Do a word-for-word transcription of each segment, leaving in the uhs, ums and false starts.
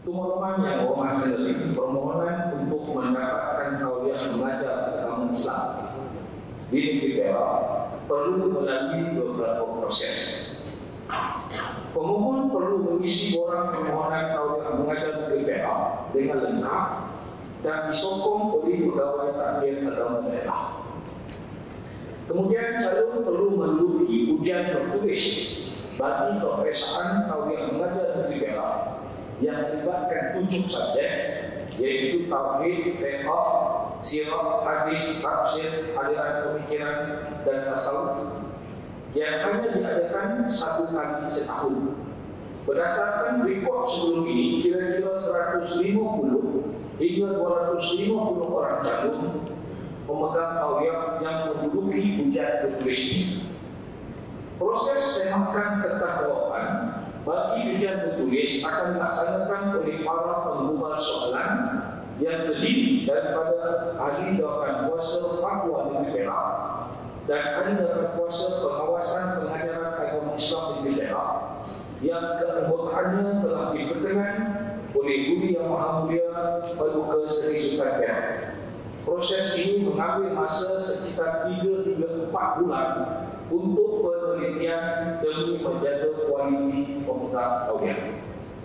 Teman-teman yang berhormat kembali, permohonan untuk mendapatkan tauliah mengajar agama Islam di negeri Perak perlu melalui beberapa proses. Pemohon perlu mengisi borang permohonan tauliah mengajar negeri Perak dengan lengkap dan disokong oleh pegawai takdir agama daerah. Kemudian calon perlu menduduki ujian tertulis bagi peperiksaan tauliah mengajar negeri Perak yang melibatkan tujuh subjek, yaitu tauhid, fiqh, sirah, hadis, tafsir, aliran pemikiran dan tasawuf, yang hanya diadakan satu kali setahun. Berdasarkan rekod sebelum ini, kira-kira seratus lima puluh hingga dua ratus lima puluh orang calon pemegang tauliah yang menduduki ujian tertulis ini. Proses semakan ketahuan bagi ujian tertulis akan dilaksanakan oleh para penggubal soalan yang terdiri daripada ahli jawatan kuasa fatwa negeri Perak dan ahli jawatan kuasa pengawasan pengajaran agama Islam negeri Perak yang keanggotaannya telah diperkenan oleh Budi Yang Maha Mulia Paduka Seri Sultan Perak. Proses ini mengambil masa sekitar tiga hingga empat bulan untuk penelitian demi menjaga kualiti pemegang tauliah.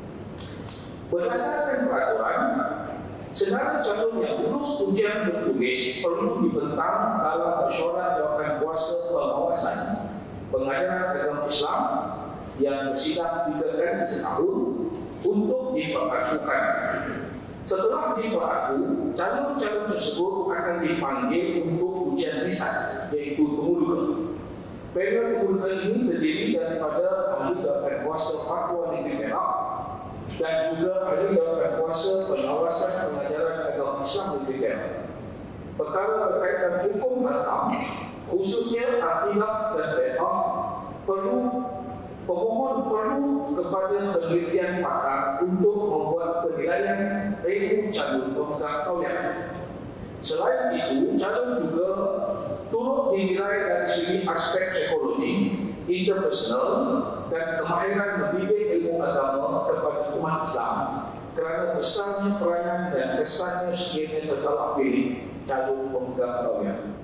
Berdasarkan peraturan, segala calon yang lulus ujian tertulis perlu dibentang dalam mesyuarat jawatan kuasa pengawasan pengajaran agama Islam yang bersidang tiga kali setahun untuk diperlakukan. Setelah diperlaku, calon-calon tersebut akan dipanggil untuk ujian lisan, yaitu temuduga. Panel temuduga ini terdiri daripada ahli jawatan kuasa fatwa negeri Perak dan juga ahli jawatan kuasa pengawasan pengajaran agama Islam negeri Perak. Perkara berkaitan hukum hakam, khususnya akidah dan fiqh, perlu pemohon perlu kepada penelitian pakar untuk membuat penilaian ilmu calon pemegang tauliah. Selain itu, calon juga turut dinilai dari segi aspek psikologi, interpersonal dan kemahiran mendidik ilmu agama kepada umat Islam kerana besarnya peranan dan kesannya sekiranya tersalah pilih calon pemegang tauliah.